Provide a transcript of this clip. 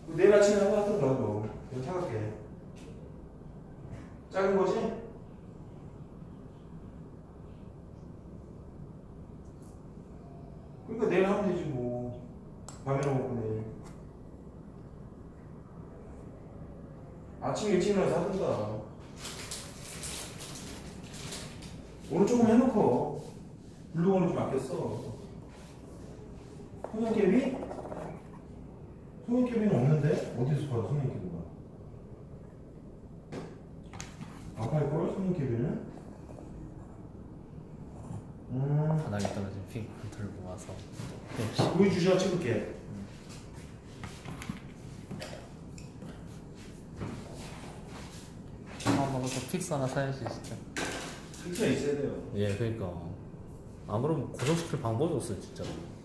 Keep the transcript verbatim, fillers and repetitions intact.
내일 아침에 한번 하더라도 이거 사갈게. 작은 거지? 그러니까 내일 하면 되지 뭐. 밤에 먹고 내일. 아침 일찍 일어나서 하든가. 오늘 조금 해놓고 블루건을 좀 아꼈어. 송영깨비? 송영깨비는 없는데? 어디서 팔아 송영깨비가? 안 팔걸 송영깨비는? 음. 바닥에 떨어진 핑크 들고 와서 우리 주시가 찍을게. 아 먹어서 픽스 하나 사야지 진짜. 픽스가 있어야 돼요. 예 그러니까 안 그러면 고정시킬 방법이 없어요 진짜.